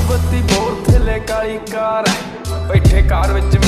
ਬੱਤੀ ਬੋਰ ਥੱਲੇ ਕਾਲੀ ਕਾਰ, ਬੈਠੇ ਕਾਰ ਵਿੱਚ